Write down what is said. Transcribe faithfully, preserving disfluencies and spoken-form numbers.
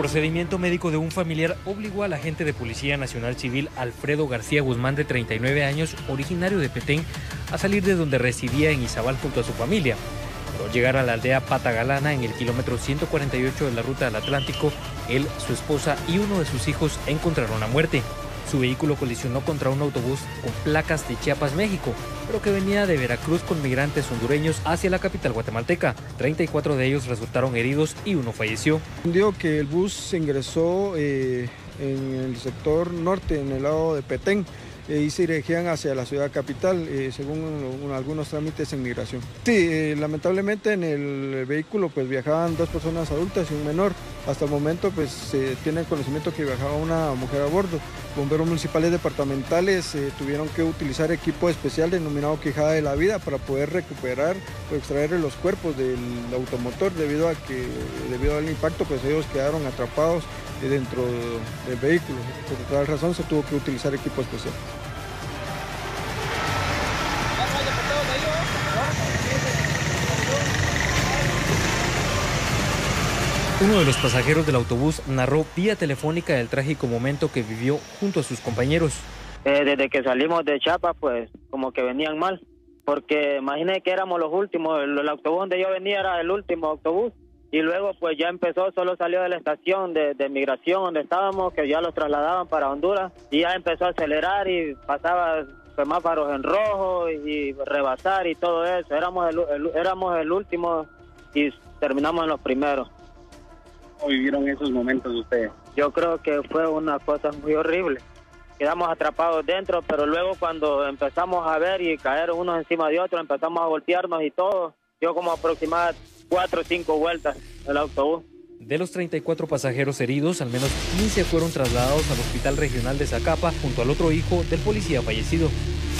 procedimiento médico de un familiar obligó al agente de Policía Nacional Civil Alfredo García Guzmán, de treinta y nueve años, originario de Petén, a salir de donde residía en Izabal junto a su familia. Pero al llegar a la aldea Patagalana, en el kilómetro ciento cuarenta y ocho de la ruta del Atlántico, él, su esposa y uno de sus hijos encontraron la muerte. Su vehículo colisionó contra un autobús con placas de Chiapas, México, pero que venía de Veracruz con migrantes hondureños hacia la capital guatemalteca. treinta y cuatro de ellos resultaron heridos y uno falleció. Digo que el bus se ingresó eh, en el sector norte, en el lado de Petén, eh, y se dirigían hacia la ciudad capital, eh, según un, algunos trámites en migración. Sí, eh, lamentablemente en el vehículo pues viajaban dos personas adultas y un menor. Hasta el momento pues se tiene conocimiento que viajaba una mujer a bordo. Bomberos municipales departamentales eh, tuvieron que utilizar equipo especial denominado Quijada de la Vida para poder recuperar o extraer los cuerpos del automotor, debido a que debido al impacto pues ellos quedaron atrapados dentro del vehículo. Por tal razón se tuvo que utilizar equipo especial. Uno de los pasajeros del autobús narró vía telefónica el trágico momento que vivió junto a sus compañeros. Eh, desde que salimos de Chiapas, pues como que venían mal, porque imagínense que éramos los últimos, el, el autobús donde yo venía era el último autobús, y luego pues ya empezó, solo salió de la estación de, de migración donde estábamos, que ya los trasladaban para Honduras, y ya empezó a acelerar y pasaba semáforos en rojo y rebasar y todo eso. Éramos el, el, éramos el último y terminamos en los primeros. ¿Cómo vivieron esos momentos ustedes? Yo creo que fue una cosa muy horrible. Quedamos atrapados dentro, pero luego cuando empezamos a ver y caer unos encima de otros, empezamos a golpearnos y todo. Yo como aproximadamente cuatro o cinco vueltas el autobús. De los treinta y cuatro pasajeros heridos, al menos quince fueron trasladados al Hospital Regional de Zacapa junto al otro hijo del policía fallecido.